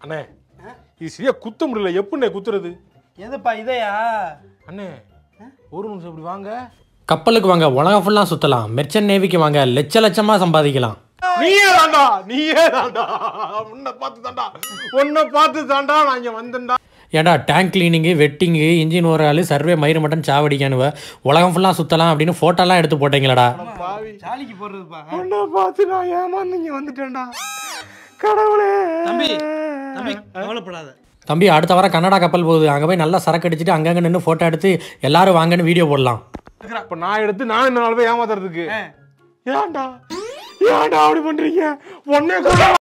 அண்ணே இது சரியா குத்த முடியல. எப்படிண்ணே குத்துறது? எதுப்பா இதையா? அண்ணே ஒரு நிமிஷம் இப்படி வாங்க. கப்பலுக்கு வாங்க, உலகம் ஃபுல்லாக சுற்றலாம். மெர்ச்சன்ட் நேவிக்கு வாங்க, லட்சமாக சம்பாதிக்கலாம். நீயே தாண்டா உன்னை பார்த்து தாண்டா நான் இங்கே வந்தேன்டா. ஏடா tank cleaning, welding, engine overhaul, survey, மயிறு மட்டன் சாவடிக்கானுவ உலகம் ஃபுல்லாக சுற்றலாம் அப்படின்னு ஃபோட்டோலாம் எடுத்து போட்டீங்களடா. சாலிக்கு போடுறதுப்பா. உன்னை பார்த்து நான் ஏமாந்து இங்கே வந்துட்டேன்டா. கடவுளே. தம்பி கவலைப்படாத தம்பி. அடுத்த வாரம் கன்னடா கப்பல் போகுது. அங்கே போய் நல்லா சரக்கு அடிச்சுட்டு அங்கங்கே நின்று ஃபோட்டோ எடுத்து எல்லாரும் வாங்கன்னு வீடியோ போடலாம். இப்போ நான் எடுத்து நான் இந்த நாள் போய் ஏமாத்துறதுக்கு ஏன்டா அப்படி பண்றீங்க? ஒன்னே